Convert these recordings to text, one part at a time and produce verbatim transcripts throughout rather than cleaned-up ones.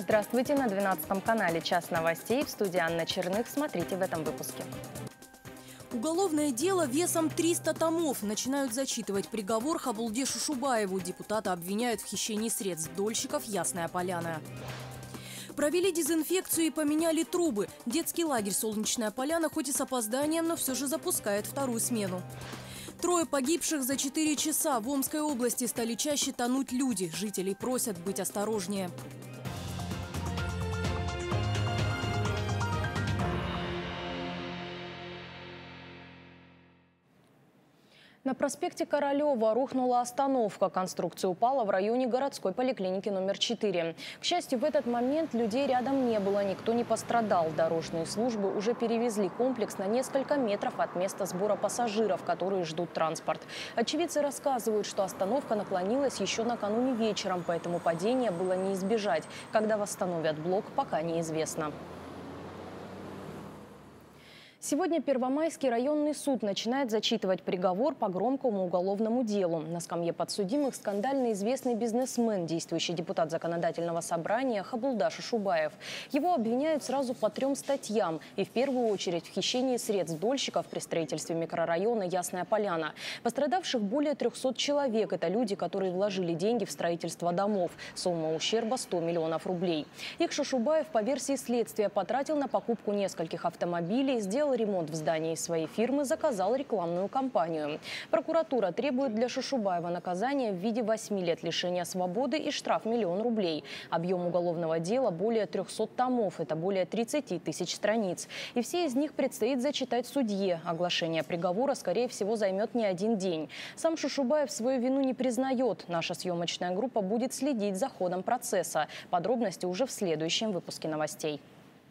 Здравствуйте, на двенадцатом канале «Час новостей». В студии Анна Черных. Смотрите в этом выпуске. Уголовное дело весом триста томов. Начинают зачитывать приговор Хабулде Шушубаеву. Депутата обвиняют в хищении средств дольщиков «Ясная Поляна». Провели дезинфекцию и поменяли трубы. Детский лагерь «Солнечная Поляна» хоть и с опозданием, но все же запускает вторую смену. Трое погибших за четыре часа. В Омской области стали чаще тонуть люди. Жителей просят быть осторожнее. На проспекте Королева рухнула остановка. Конструкция упала в районе городской поликлиники номер четыре. К счастью, в этот момент людей рядом не было, никто не пострадал. Дорожные службы уже перевезли комплекс на несколько метров от места сбора пассажиров, которые ждут транспорт. Очевидцы рассказывают, что остановка наклонилась еще накануне вечером, поэтому падения было не избежать. Когда восстановят блок, пока неизвестно. Сегодня Первомайский районный суд начинает зачитывать приговор по громкому уголовному делу. На скамье подсудимых скандально известный бизнесмен, действующий депутат законодательного собрания Хабулда Шушубаев. Его обвиняют сразу по трем статьям. И в первую очередь в хищении средств дольщиков при строительстве микрорайона «Ясная Поляна». Пострадавших более трёхсот человек. Это люди, которые вложили деньги в строительство домов. Сумма ущерба сто миллионов рублей. Их Шушубаев по версии следствия потратил на покупку нескольких автомобилей, сделал ремонт в здании своей фирмы, заказал рекламную кампанию. Прокуратура требует для Шушубаева наказания в виде восьми лет лишения свободы и штраф миллион рублей. Объем уголовного дела более трёхсот томов, это более тридцати тысяч страниц. И все из них предстоит зачитать судье. Оглашение приговора, скорее всего, займет не один день. Сам Шушубаев свою вину не признает. Наша съемочная группа будет следить за ходом процесса. Подробности уже в следующем выпуске новостей.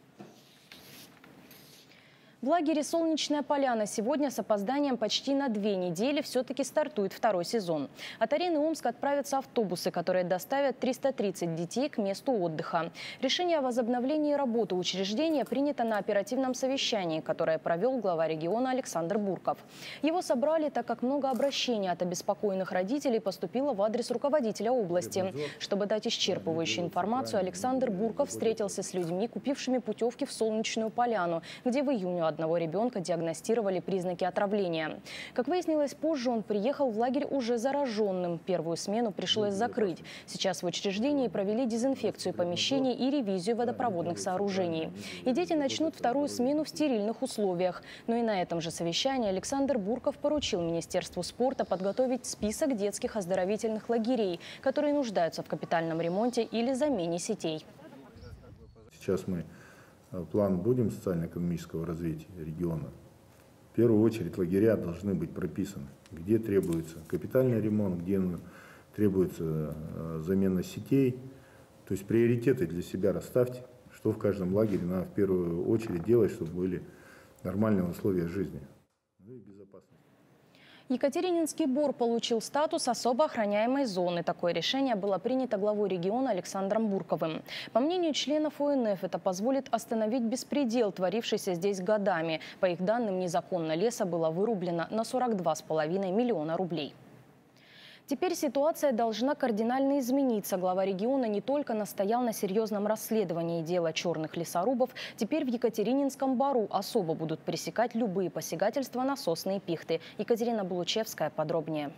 В лагере «Солнечная Поляна» сегодня с опозданием почти на две недели все-таки стартует второй сезон. От арены Омска отправятся автобусы, которые доставят триста тридцать детей к месту отдыха. Решение о возобновлении работы учреждения принято на оперативном совещании, которое провел глава региона Александр Бурков. Его собрали, так как много обращений от обеспокоенных родителей поступило в адрес руководителя области. Чтобы дать исчерпывающую информацию, Александр Бурков встретился с людьми, купившими путевки в «Солнечную Поляну», где в июне одного ребенка диагностировали признаки отравления. Как выяснилось позже, он приехал в лагерь уже зараженным. Первую смену пришлось закрыть. Сейчас в учреждении провели дезинфекцию помещений и ревизию водопроводных сооружений. И дети начнут вторую смену в стерильных условиях. Но и на этом же совещании Александр Бурков поручил Министерству спорта подготовить список детских оздоровительных лагерей, которые нуждаются в капитальном ремонте или замене сетей. Сейчас мы план будем социально-экономического развития региона. В первую очередь лагеря должны быть прописаны, где требуется капитальный ремонт, где требуется замена сетей. То есть приоритеты для себя расставьте, что в каждом лагере надо в первую очередь делать, чтобы были нормальные условия жизни. Ну и безопасность. Екатерининский Бор получил статус особо охраняемой зоны. Такое решение было принято главой региона Александром Бурковым. По мнению членов О Н Ф, это позволит остановить беспредел, творившийся здесь годами. По их данным, незаконно леса было вырублено на сорок два с половиной миллиона рублей. Теперь ситуация должна кардинально измениться. Глава региона не только настоял на серьезном расследовании дела черных лесорубов, теперь в Екатерининском Бору особо будут пресекать любые посягательства на сосны и пихты. Екатерина Булучевская подробнее.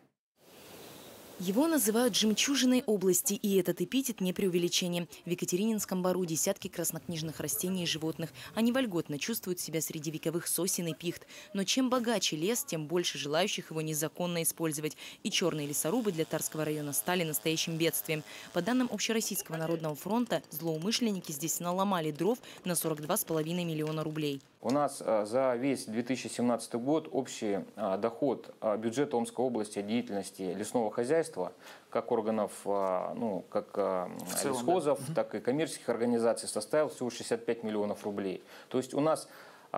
Его называют жемчужиной области, и этот эпитет не преувеличение. В Екатерининском Бору десятки краснокнижных растений и животных. Они вольготно чувствуют себя среди вековых сосен и пихт. Но чем богаче лес, тем больше желающих его незаконно использовать. И черные лесорубы для Тарского района стали настоящим бедствием. По данным Общероссийского народного фронта, злоумышленники здесь наломали дров на сорок два с половиной миллиона рублей. У нас за весь две тысячи семнадцатый год общий доход бюджета Омской области от деятельности лесного хозяйства, как органов, ну, как лесхозов, так и коммерческих организаций, составил всего шестьдесят пять миллионов рублей. То есть у нас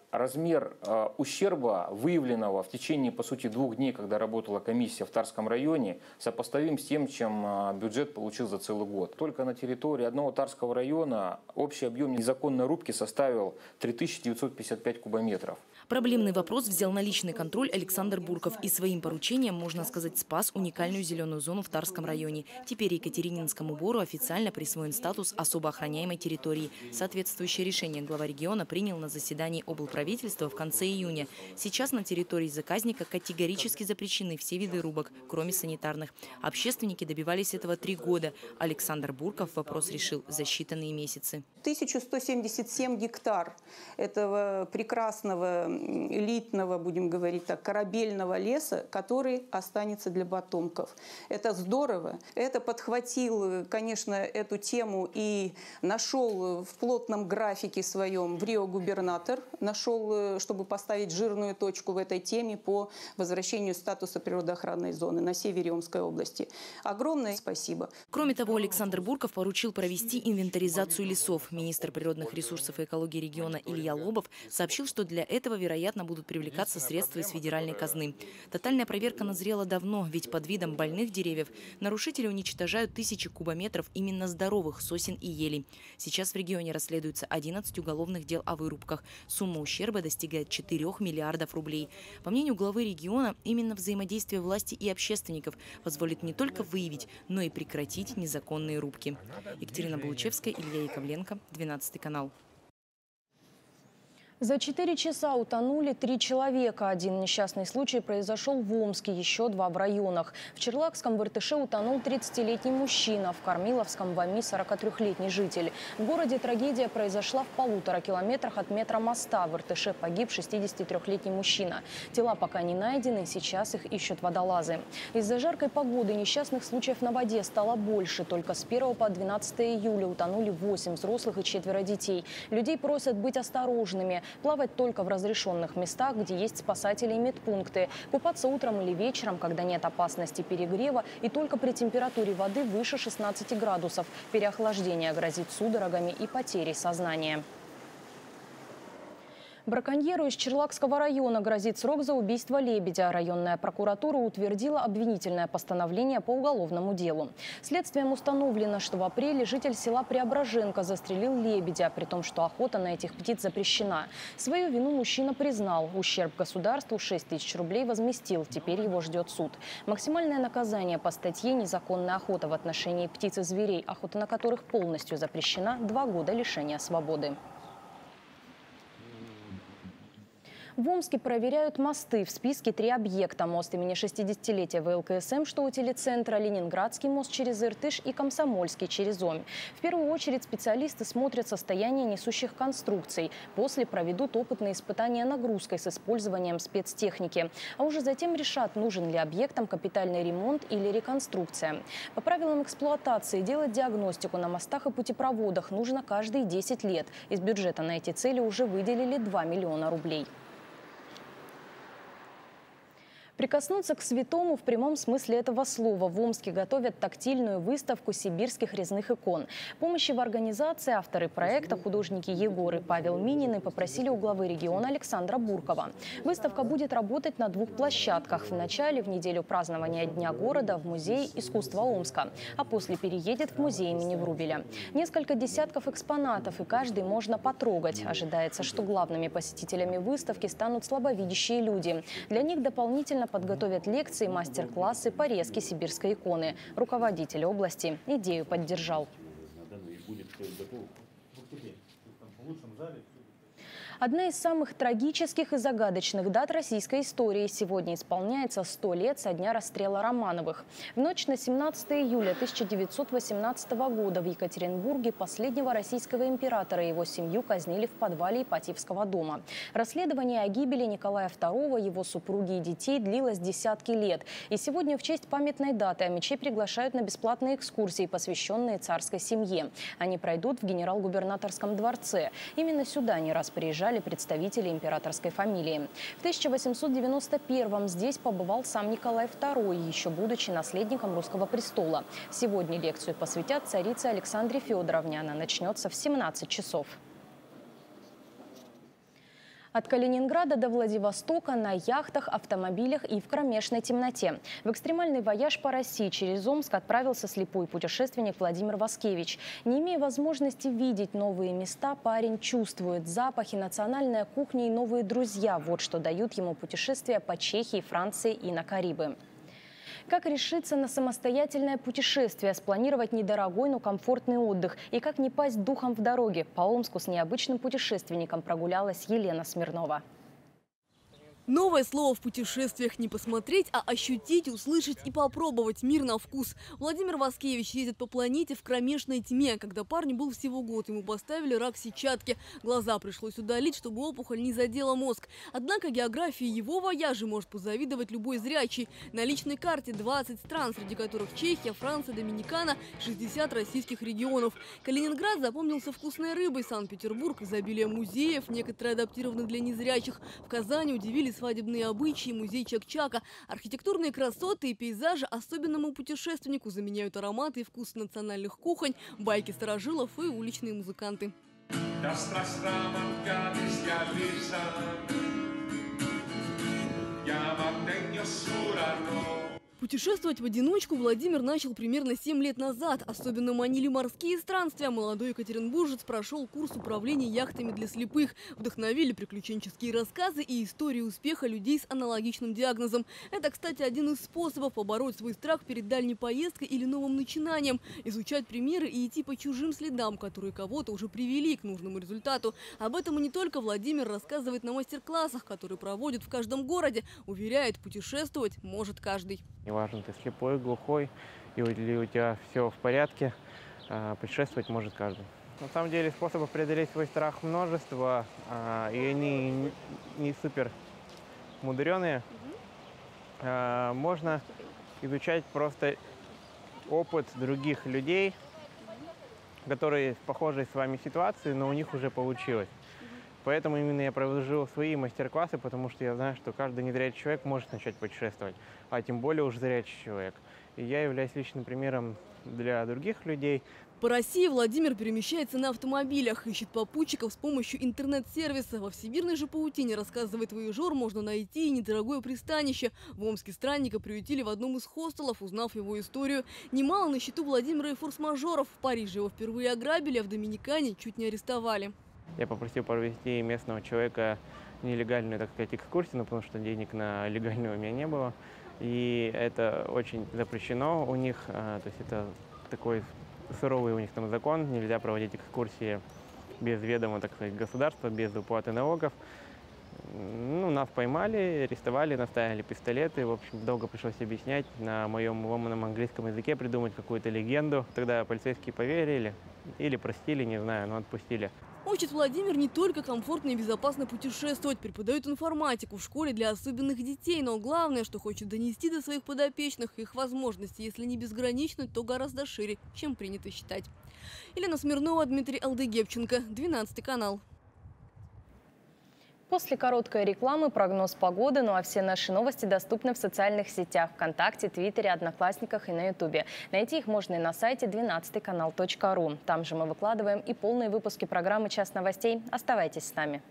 размер э, ущерба, выявленного в течение, по сути, двух дней, когда работала комиссия в Тарском районе, сопоставим с тем, чем э, бюджет получил за целый год. Только на территории одного Тарского района общий объем незаконной рубки составил три тысячи девятьсот пятьдесят пять кубометров. Проблемный вопрос взял на личный контроль Александр Бурков и своим поручением, можно сказать, спас уникальную зеленую зону в Тарском районе. Теперь Екатерининскому Бору официально присвоен статус особо охраняемой территории. Соответствующее решение глава региона принял на заседании облправительства в конце июня. Сейчас на территории заказника категорически запрещены все виды рубок, кроме санитарных. Общественники добивались этого три года. Александр Бурков вопрос решил за считанные месяцы. тысяча сто семьдесят семь гектар этого прекрасного, элитного, будем говорить так, корабельного леса, который останется для потомков. Это здорово. Это подхватил, конечно, эту тему и нашел в плотном графике своем в Рио губернатор. Нашел, чтобы поставить жирную точку в этой теме по возвращению статуса природоохранной зоны на севере Омской области. Огромное спасибо. Кроме того, Александр Бурков поручил провести инвентаризацию лесов. Министр природных ресурсов и экологии региона Илья Лобов сообщил, что для этого, вероятно, будут привлекаться средства из федеральной казны. Тотальная проверка назрела давно, ведь под видом больных деревьев нарушители уничтожают тысячи кубометров именно здоровых сосен и елей. Сейчас в регионе расследуется одиннадцать уголовных дел о вырубках. Сумма ущерба достигает четырёх миллиардов рублей. По мнению главы региона, именно взаимодействие власти и общественников позволит не только выявить, но и прекратить незаконные рубки. Екатерина Булучевская, Илья Яковленко, двенадцатый канал. За четыре часа утонули три человека. Один несчастный случай произошел в Омске, еще два в районах. В Черлакском в Иртыше утонул тридцатилетний мужчина, в Кормиловском в Оми сорокатрёхлетний житель. В городе трагедия произошла в полутора километрах от метромоста. В Иртыше погиб шестидесятитрёхлетний мужчина. Тела пока не найдены, сейчас их ищут водолазы. Из-за жаркой погоды несчастных случаев на воде стало больше. Только с первого по двенадцатое июля утонули восемь взрослых и четверо детей. Людей просят быть осторожными. Плавать только в разрешенных местах, где есть спасатели и медпункты. Купаться утром или вечером, когда нет опасности перегрева, и только при температуре воды выше шестнадцати градусов. Переохлаждение грозит судорогами и потерей сознания. Браконьеру из Черлакского района грозит срок за убийство лебедя. Районная прокуратура утвердила обвинительное постановление по уголовному делу. Следствием установлено, что в апреле житель села Преображенко застрелил лебедя, при том, что охота на этих птиц запрещена. Свою вину мужчина признал. Ущерб государству шесть тысяч рублей возместил. Теперь его ждет суд. Максимальное наказание по статье «Незаконная охота» в отношении птиц и зверей, охота на которых полностью запрещена, два года лишения свободы. В Омске проверяют мосты. В списке три объекта. Мост имени шестидесятилетия вэ эл ка эс эм, что у телецентра, Ленинградский мост через Иртыш и Комсомольский через Омь. В первую очередь специалисты смотрят состояние несущих конструкций. После проведут опытные испытания нагрузкой с использованием спецтехники. А уже затем решат, нужен ли объектам капитальный ремонт или реконструкция. По правилам эксплуатации делать диагностику на мостах и путепроводах нужно каждые десять лет. Из бюджета на эти цели уже выделили два миллиона рублей. Прикоснуться к святому в прямом смысле этого слова. В Омске готовят тактильную выставку сибирских резных икон. Помощи в организации авторы проекта, художники Егор и Павел Минины, попросили у главы региона Александра Буркова. Выставка будет работать на двух площадках. В начале, в неделю празднования Дня города, в Музей искусства Омска, а после переедет в музей имени Врубеля. Несколько десятков экспонатов, и каждый можно потрогать. Ожидается, что главными посетителями выставки станут слабовидящие люди. Для них дополнительно подготовят лекции, мастер-классы по резке сибирской иконы. Руководитель области идею поддержал. Одна из самых трагических и загадочных дат российской истории. Сегодня исполняется сто лет со дня расстрела Романовых. В ночь на семнадцатое июля тысяча девятьсот восемнадцатого года в Екатеринбурге последнего российского императора и его семью казнили в подвале Ипатьевского дома. Расследование о гибели Николая второго, его супруги и детей длилось десятки лет. И сегодня в честь памятной даты омичей приглашают на бесплатные экскурсии, посвященные царской семье. Они пройдут в генерал-губернаторском дворце. Именно сюда не раз приезжали представители императорской фамилии. В тысяча восемьсот девяносто первом здесь побывал сам Николай второй, еще будучи наследником русского престола. Сегодня лекцию посвятят царице Александре Федоровне. Она начнется в семнадцать часов. От Калининграда до Владивостока на яхтах, автомобилях и в кромешной темноте. В экстремальный вояж по России через Омск отправился слепой путешественник Владимир Васкевич. Не имея возможности видеть новые места, парень чувствует запахи, национальная кухня и новые друзья. Вот что дают ему путешествия по Чехии, Франции и на Карибы. Как решиться на самостоятельное путешествие, спланировать недорогой, но комфортный отдых и как не пасть духом в дороге. По Омску с необычным путешественником прогулялась Елена Смирнова. Новое слово в путешествиях – не посмотреть, а ощутить, услышать и попробовать мир на вкус. Владимир Васкевич ездит по планете в кромешной тьме. Когда парню был всего год, ему поставили рак сетчатки. Глаза пришлось удалить, чтобы опухоль не задела мозг. Однако географии его вояжа может позавидовать любой зрячий. На личной карте двадцать стран, среди которых Чехия, Франция, Доминикана, шестьдесят российских регионов. Калининград запомнился вкусной рыбой, Санкт-Петербург – изобилие музеев, некоторые адаптированы для незрячих. В Казани удивили свадебные обычаи, музей Чак-Чака. Архитектурные красоты и пейзажи особенному путешественнику заменяют ароматы и вкус национальных кухонь, байки старожилов и уличные музыканты. Путешествовать в одиночку Владимир начал примерно семь лет назад. Особенно манили морские странствия. Молодой екатеринбуржец прошел курс управления яхтами для слепых. Вдохновили приключенческие рассказы и истории успеха людей с аналогичным диагнозом. Это, кстати, один из способов побороть свой страх перед дальней поездкой или новым начинанием. Изучать примеры и идти по чужим следам, которые кого-то уже привели к нужному результату. Об этом и не только Владимир рассказывает на мастер-классах, которые проводят в каждом городе. Уверяет, путешествовать может каждый. Неважно, ты слепой, глухой, или у тебя все в порядке, путешествовать может каждый. На самом деле способов преодолеть свой страх множество, и они не супер мудреные. Можно изучать просто опыт других людей, которые в похожей с вами ситуации, но у них уже получилось. Поэтому именно я провожу свои мастер-классы, потому что я знаю, что каждый незрячий человек может начать путешествовать, а тем более уже зрячий человек. И я являюсь личным примером для других людей. По России Владимир перемещается на автомобилях, ищет попутчиков с помощью интернет-сервиса. Во всемирной же паутине, рассказывает вояжер, можно найти и недорогое пристанище. В Омске странника приютили в одном из хостелов, узнав его историю. Немало на счету Владимира и форс-мажоров. В Париже его впервые ограбили, а в Доминикане чуть не арестовали. Я попросил провести местного человека нелегальную, так сказать, экскурсию, но потому что денег на легальную у меня не было. И это очень запрещено у них, то есть это такой суровый у них там закон, нельзя проводить экскурсии без ведома, так сказать, государства, без уплаты налогов. Ну, нас поймали, арестовали, наставили пистолеты. В общем, долго пришлось объяснять на моем ломаном английском языке, придумать какую-то легенду. Тогда полицейские поверили или простили, не знаю, но отпустили. Учит Владимир не только комфортно и безопасно путешествовать, преподает информатику в школе для особенных детей, но главное, что хочет донести до своих подопечных, их возможности, если не безграничны, то гораздо шире, чем принято считать. Елена Смирнова, Дмитрий Алдыгепченко, двенадцатый канал. После короткой рекламы прогноз погоды, ну а все наши новости доступны в социальных сетях ВКонтакте, Твиттере, Одноклассниках и на Ютубе. Найти их можно и на сайте двенадцатый канал точка ру. Там же мы выкладываем и полные выпуски программы «Час новостей». Оставайтесь с нами.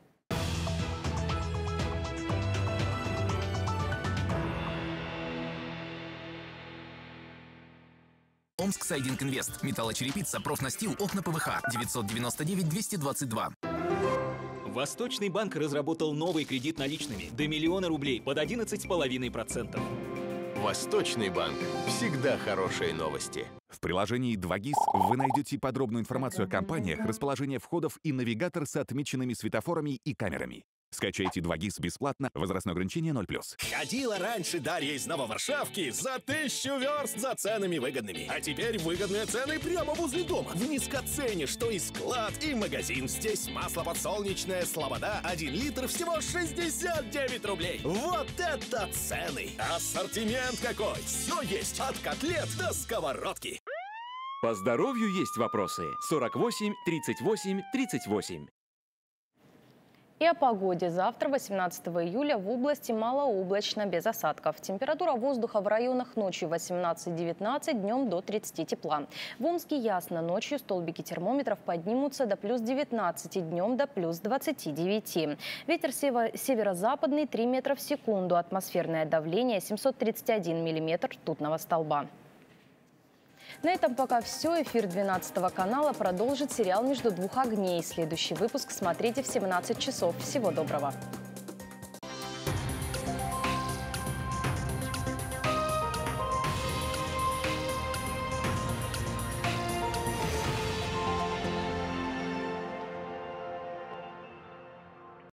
Омск Сайдинг Инвест. Металлочерепица, профнастил, окна ПВХ. девятьсот девяносто девять двести двадцать два. Восточный банк разработал новый кредит наличными до миллиона рублей под одиннадцать с половиной процентов. Восточный банк. Всегда хорошие новости. В приложении два гис вы найдете подробную информацию о компаниях, расположение входов и навигатор с отмеченными светофорами и камерами. Скачайте два гис бесплатно, возрастное ограничение ноль плюс. Ходила раньше Дарья из Нововаршавки за тысячу верст за ценами выгодными. А теперь выгодные цены прямо возле дома. В низкоцене, что и склад, и магазин. Здесь масло подсолнечное Слобода, один литр, всего шестьдесят девять рублей. Вот это цены! Ассортимент какой! Все есть, от котлет до сковородки. По здоровью есть вопросы. сорок восемь тридцать восемь тридцать восемь. И о погоде. Завтра, восемнадцатого июля, в области малооблачно, без осадков. Температура воздуха в районах ночью восемнадцать-девятнадцать, днем до тридцати тепла. В Омске ясно. Ночью столбики термометров поднимутся до плюс девятнадцати, днем до плюс двадцати девяти. Ветер северо-западный три метра в секунду. Атмосферное давление семьсот тридцать один миллиметр ртутного столба. На этом пока все. Эфир двенадцатого канала продолжит сериал «Между двух огней». Следующий выпуск смотрите в семнадцать часов. Всего доброго.